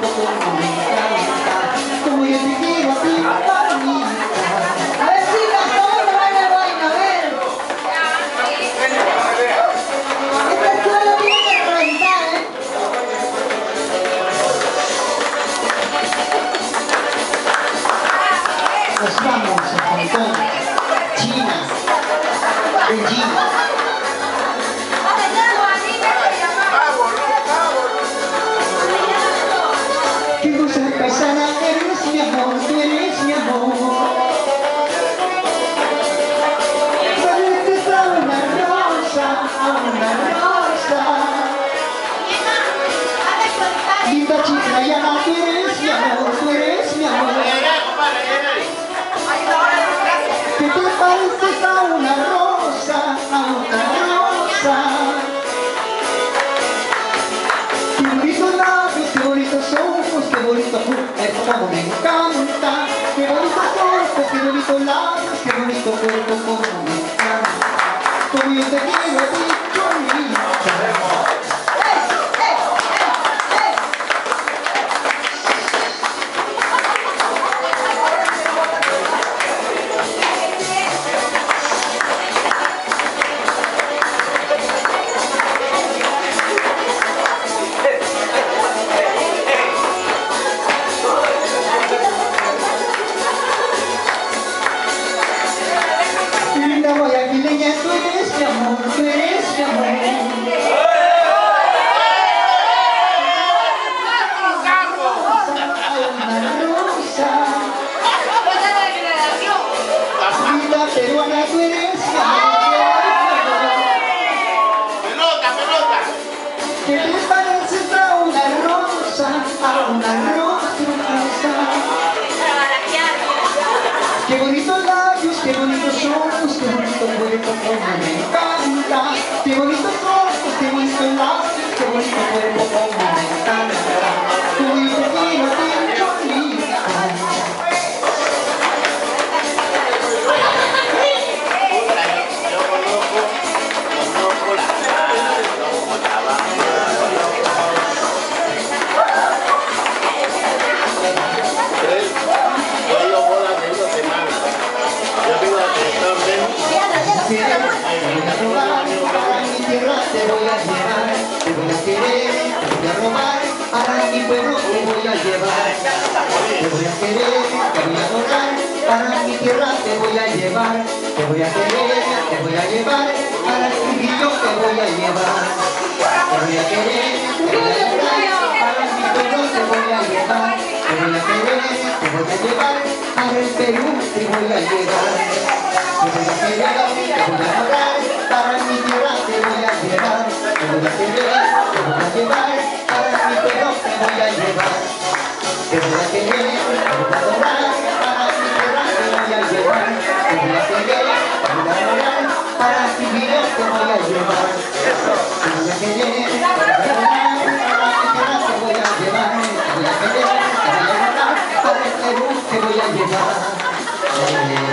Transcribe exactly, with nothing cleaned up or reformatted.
cuerpo como me encanta, como yo te quiero a ti, mamita. A ver, chicas, ¿cómo se baila el baile? A ver. Esta escuela tiene que reventar, ¿eh? Nos vamos a Hong Kong, China, Beijing. Qué cosa paisana eres mi amor, tú eres mi amor. Pareces a una rosa, a una rosa. Linda chiclayana, tú eres mi amor, tú eres mi amor. ¿Qué te pareces a una rosa, a una rosa? Qué bonitos labios, qué bonitos ojos, qué bonito cuerpo, como me encanta. Qué bonitos ojos, qué bonitos labios, qué bonito cuerpo, como me encanta. Como yo te quiero a ti, Cholita. Linda guayaquileña, tú eres mi amor, tú eres mi amor. Una rosa. Linda peruana, tú eres mi amor. Pelota, pelota. ¿Qué te pareces a una rosa, a una rosa? Qué bonitos labios, qué bonitos ojos, qué bonito cuerpo, como me encanta. Qué bonitos ojos, qué bonitos labios, qué bonito cuerpo, como me encanta. Como yo te quiero a ti, Cholita. Yo conozco, conozco la cara, conozco la banda. Yo digo bodas de una semana. Yo digo que están bien. Te voy a robar, para mi tierra te voy a llevar. Te voy a querer, te voy a robar, para mi pueblo te voy a llevar. Te voy a querer, te voy a adorar, para mi tierra te voy a llevar. Te voy a querer, te voy a llevar, para el trujillo te voy a llevar. Te voy a querer, te voy a adorar, para mi pueblo te voy a llevar. Te voy a querer, te voy a llevar, para el Perú te voy a llevar. Te voy a querer, te voy a adorar, para mi tierra te voy a llevar. Te voy a querer, te voy a llevar, para mi pueblo te voy a llevar. Te voy a querer, te voy a adorar, para mi tierra te voy a llevar. Te voy a querer, te voy a adorar, para mi vida te voy a llevar. Te voy a querer, te voy a adorar, para mi tierra te voy a llevar. Te voy a querer, te voy a adorar, para el Perú te voy a llevar.